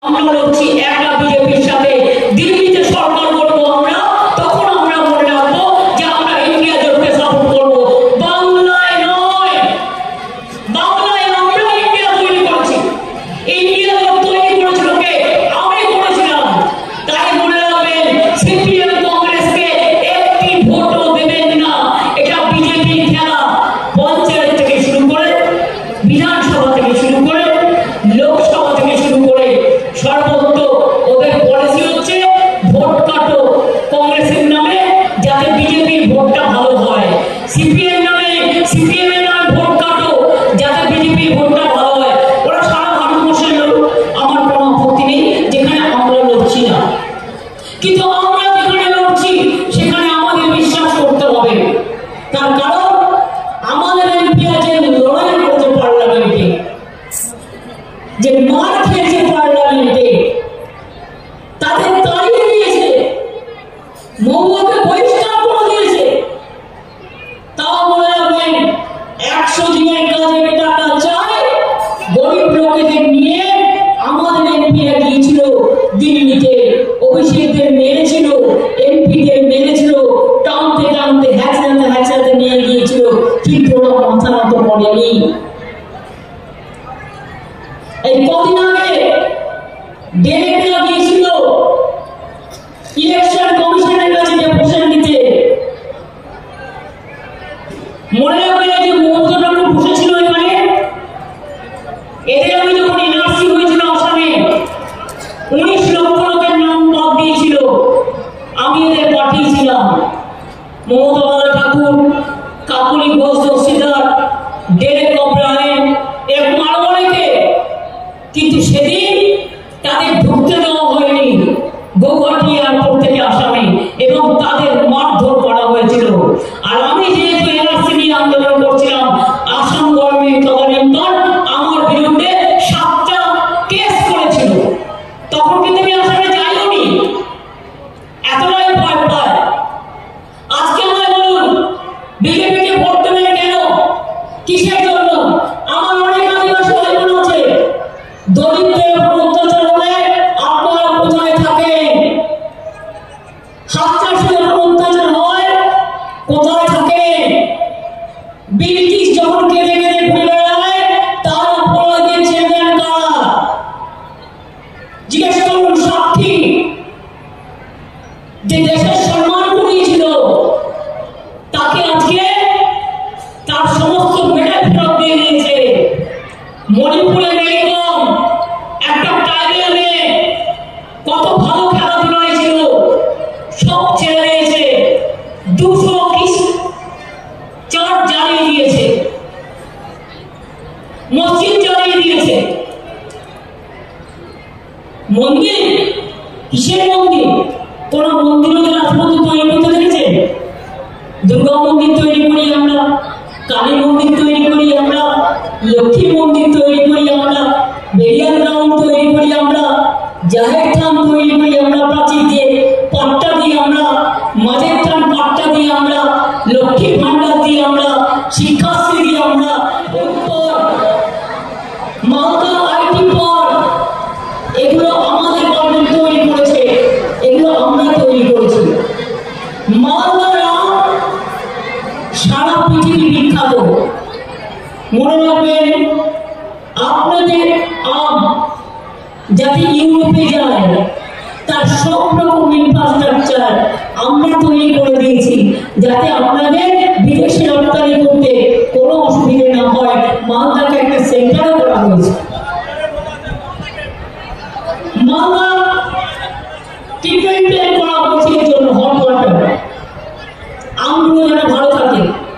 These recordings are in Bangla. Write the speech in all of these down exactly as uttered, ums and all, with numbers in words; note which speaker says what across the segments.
Speaker 1: আমরা লড়ছি একটা বিজেপির সাথে, দিল্লিতে সরকার করবো আমরা, তখন আমরা মনে রাখবো যে আমরা ইন্ডিয়া জোটকে সাপোর্ট করবো। বাংলায় নয়, বাংলায় আমরা ইন্ডিয়া তৈরি করছি। ইন্ডিয়া জোট তৈরি করেছিল কে? আমি করেছিলাম। তাই মনে রাখবেন, সিপিএম কংগ্রেসকে একটি ভোটও দেবেন না। এটা বিজেপির খেলা। পঞ্চায়েত থেকে শুরু করে, বিধানসভা থেকে শুরু করে, লোকসভা থেকে শুরু করে সর্বত্র ওদের পলিসি হচ্ছে ভোট কাটো কংগ্রেসের নামে, যাতে বিজেপির ভোটটা ভালো হয়। সিপিএম নামে সিপিএম এর নামে ভোট কাটো, যাতে বিজেপির ভোটটা ভালো হয়। ওরা সারা ভারতবর্ষের লোক, আমার কোনো আপত্তি নেই যেখানে আমরা লড়ছি না, কিন্তু আমরা যেখানে লড়ছি সেখানে আমাদের বিশ্বাস করতে হবে। তার কারণ আমাদের এমপি আছে লড়াই করেছে পার্লামেন্টে, যে মার খেয়েছে পার্লামেন্টে, তাদের তাড়িয়ে দিয়েছে, মহুয়াকে বহিষ্কার করে দিয়েছে। তাও মনে রাখবেন, একশো দিনের কাজের টাকা চাই গরিব লোকেদের নিয়ে আমাদের এমপিরা গিয়েছিল দিল্লিতে, অভিষেকদের মেরেছিল, এমপিদের মেরেছিল, টানতে টানতে হ্যাচাতে হ্যাচাতে নিয়ে গিয়েছিল, কিন্তু ওরা মাথা নত করেনি। এই কদিন আগে ডেরেকরা গিয়েছিল ইলেকশন কমিশনের কাছে ডেপুটেশন দিতে। মনে রাখবেন, যে মমতা ঠাকুর বসেছিল এখানে, এদের আমি যখন এনআরসি হয়েছিল আসামে, উনিশ লক্ষ লোকের নাম বাদ দিয়েছিল, আমি এদের পাঠিয়েছিলাম। মমতা ঠাকুর, কাকুলি ঘোষ দস্তিদার, ডেরেক ওব্রায়েন, এরকম আরো অনেকে, কিন্তু সেদিন তাদের ঢুকতে দেওয়া হয়নি গৌহাটি এয়ারপোর্ট থেকে আসামে, এবং তাদের মারধর করা হয়েছিল। আর আমি যেহেতু এনআরসি নিয়ে আন্দোলন করছিলাম, আসাম গভর্নমেন্ট তদানীন্তন আমার বিরুদ্ধে সাতটা কেস করেছিল। তখন কিন্তু আমি আসামে যাইনি, এতটাই ভয় পায়। আজকে আমায় বলুন, বিজেপিকে ভোট দেবেন কেন? কিসের জন্য? আমার অনেক আদিবাসী ভাই বোন আছে, দরিদ্রের উপর অত্যাচার হলে আপনারা কোথায় থাকেন? হাত চাষিদের উপর অত্যাচার হয়, কোথায় থাকেন? ব্রিটিশ যখন কেঁদে কেঁদে ঘুরে বেড়ায়, তার অপরাধে চেনেন কারা? জিজ্ঞেস করুন সাক্ষী, যে দেশের সম্মান করিয়েছিল, তাকে আজকে তার সমস্ত মেডেল ফেরত দিয়ে দিয়েছে। মণিপুরে মেরিকম একটা ট্রাইবেল মেয়ে, কত ভালো খেলাধুলায় ছিল, সব ছেড়ে দিয়েছে, দুশো চার জ্বালিয়ে দিয়েছে, মসজিদ জ্বালিয়ে দিয়েছে। মন্দির কিসের মন্দির? কোন মন্দির ওদের আজ পর্যন্ত তৈরি করতে দেখেছেন? দুর্গা মন্দির তৈরি করি আমরা, কালী মন্দির তৈরি করি আমরা, লক্ষ্মী মন্দির তৈরি করি আমরা, বেরিয়ার গ্রাউন্ড তৈরি করি আমরা, জাহের থান তৈরি করি আমরা, প্রাচীর দিয়ে পাট্টা দিয়ে আমরা, মাঝের থান পাট্টা দিয়ে আমরা, লক্ষ্মী ভান্ডার দিয়ে আমরা, শিক্ষাশ্রী দিয়ে আমরা, মালদা আইটি পার্ক, এগুলো আমাদের গভর্নমেন্ট তৈরি করেছে, এগুলো আমরা তৈরি করেছি। মালদারা সারা পৃথিবী বিখ্যাত। মনে রাখবেন, আপনাদের আম যাতে ইউরোপে যায়, তার সব রকম ইনফ্রাস্ট্রাকচার আমরা তৈরি করে দিয়েছি, যাতে আপনাদের বিদেশে রপ্তানি করতে কোনো অসুবিধা না হয়। মালদাকে একটা সেন্টারও করা হয়েছে। মালদা ট্রিটমেন্ট করা হয়েছে এর জন্য, হট ওয়াটার, আমগুলো যেন ভালো থাকে।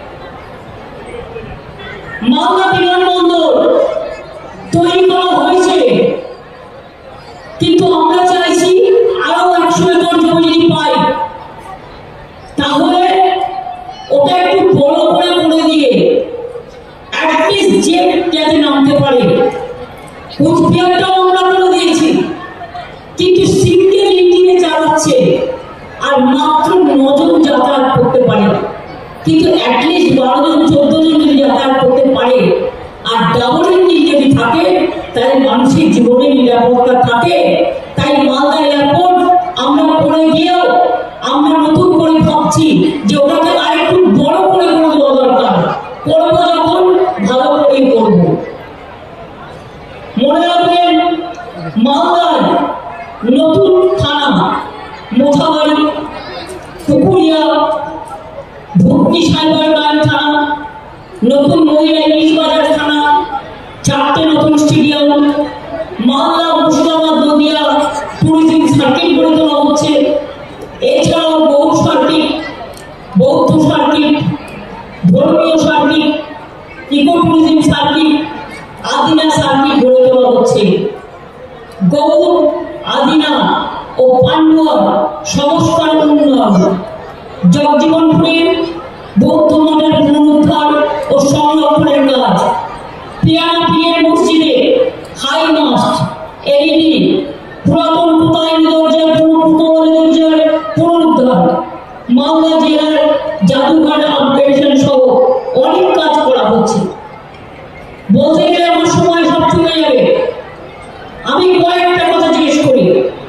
Speaker 1: মালদা বিমানবন্দর তৈরি করা হয়েছে, কিন্তু আমরা চাইছি আরো একশো একর জমি যদি পাই, তাহলে ওটা একটু বড় করে করে দিয়ে অ্যাটলিস্ট জেট যাতে নামতে পারে। কুচবিহারটাও আমরা করে দিয়েছি, কিন্তু সিঙ্গেল ইঞ্জিনে চালাচ্ছে, আর মাত্র নজন যাতায়াত করতে পারে, কিন্তু অ্যাটলিস্ট বারো জন চোদ্দ জন যদি যাতায়াত করতে পারে, আর ডাবল ইঞ্জিন যদি থাকে, তাহলে মানুষের জীবনের নিরাপত্তা থাকে। তাই মালদা এয়ারপোর্ট আমরা করে গিয়েও আমরা নতুন করে ভাবছি যে ওটাকে আরেকটু বড় করে করে দেওয়া দরকার। করবো যখন ভালো করেই করব। মনে রাখবেন মালদার নতুন থানা মোথাবাড়ি, পুকুরিয়া, ভুট্টি সাইবার ক্রাইম থানা, নতুন মহিলা ইলিশ বাজার থানা, চারটে নতুন stadium, Malda Murshidabad Nadia tourism circuit গড়ে তোলা হচ্ছে। এছাড়াও বহু সার্কিট, বৌদ্ধ সার্কিট, ধর্মীয় circuit, eco tourism circuit, Adina circuit গড়ে তোলা হচ্ছে। গৌড়, আদিনা ও পান্ডুয়া সংস্কার উন্নয়ন, জগজীবনপুরের বৌদ্ধ মঠের পুনরুদ্ধার ও সংরক্ষণের কাজ, পিয়ানা পীরের মসজিদে হাই মাস্ট, এলইডি, পুরাতন কোথায় দরজার পুনরুদ্ধার, পুনরুদ্ধার, মালদা জেলার জাদুঘর আপগ্রেডেশন সহ অনেক কাজ করা হচ্ছে। বলতে গেলে আমার সময় সব চলে যাবে, আমি কয়েকটা কথা জিজ্ঞেস করি।